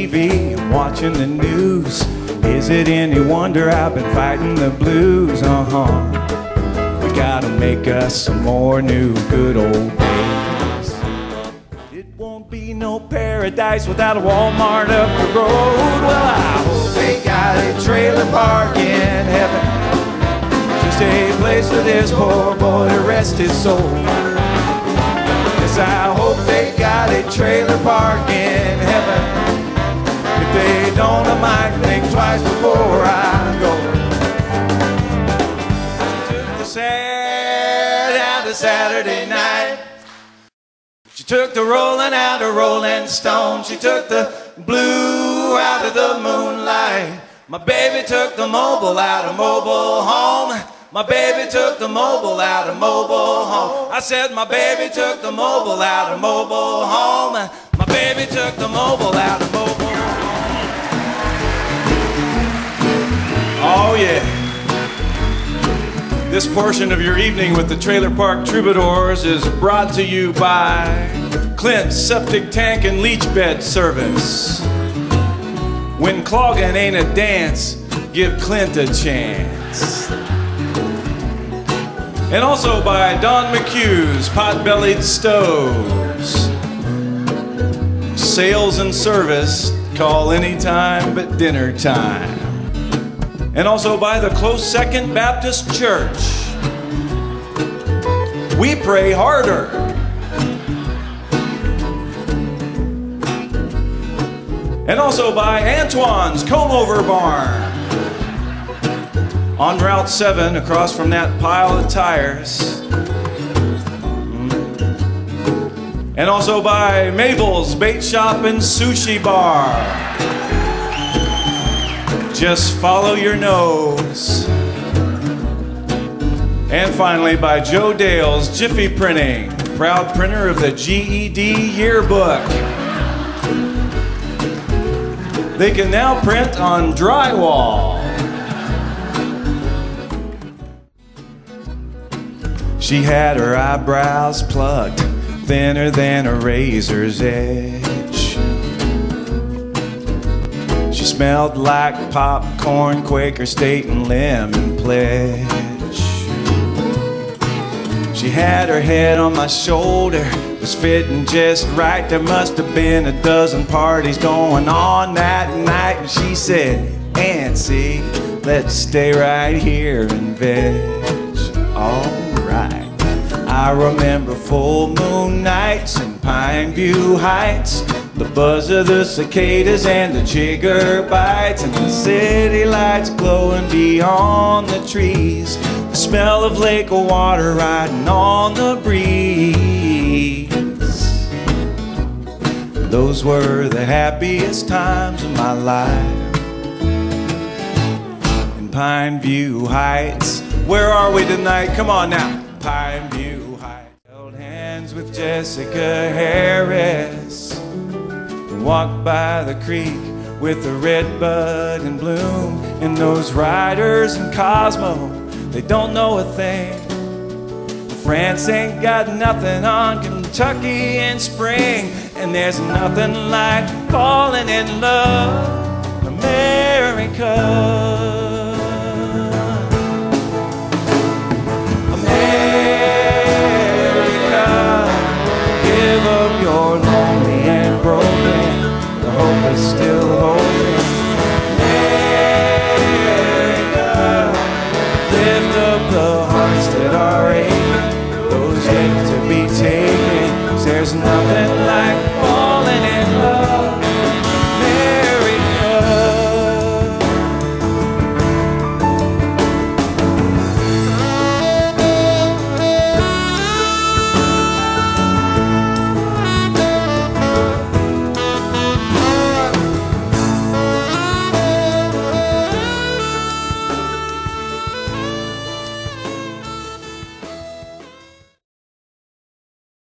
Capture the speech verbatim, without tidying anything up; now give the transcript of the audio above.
T V and watching the news. Is it any wonder I've been fighting the blues? Uh-huh. We gotta make us some more new good old days. It won't be no paradise without a Walmart up the road. Well, I hope they got a trailer park in heaven, just a place for this poor boy to rest his soul. Yes, I hope they got a trailer park in heaven. If they don't, I might think twice before I go. She took the sad out of Saturday night. She took the rolling out of Rolling Stone. She took the blue out of the moonlight. My baby took the mobile out of Mobile Home. My baby took the mobile out of Mobile Home. I said my baby took the mobile out of Mobile Home. My baby took the mobile out of Mobile Home. Oh yeah. This portion of your evening with the Trailer Park Troubadours is brought to you by Clint's Septic Tank and Leach Bed Service. When clogging ain't a dance, give Clint a chance. And also by Don McHugh's Pot-Bellied Stoves. Sales and service, call anytime but dinner time. And also by the Close Second Baptist Church. We pray harder. And also by Antoine's Comb-Over Barn. On Route seven, across from that pile of tires. And also by Mabel's Bait Shop and Sushi Bar. Just follow your nose. And finally by Joe Dale's Jiffy Printing, proud printer of the G E D yearbook. They can now print on drywall. She had her eyebrows plucked, thinner than a razor's edge. She smelled like popcorn, Quaker State, and lemon pledge. She had her head on my shoulder, was fitting just right. There must have been a dozen parties going on that night. And she said, Antsy, let's stay right here and veg. Alright. I remember full moon nights in Pine View Heights, the buzz of the cicadas and the jigger bites, and the city lights glowing beyond the trees, the smell of lake water riding on the breeze. Those were the happiest times of my life. In Pine View Heights, where are we tonight? Come on now. Pine View Heights. Held hands with Jessica Harris and walked by the creek with the red bud in bloom. And those riders in Cosmo, they don't know a thing. France ain't got nothing on Kentucky in spring. And there's nothing like falling in love, America. You're lonely and broken, the hope is still hoping. America, lift up the hearts that are aching, those yet to be taken. 'Cause there's nothing like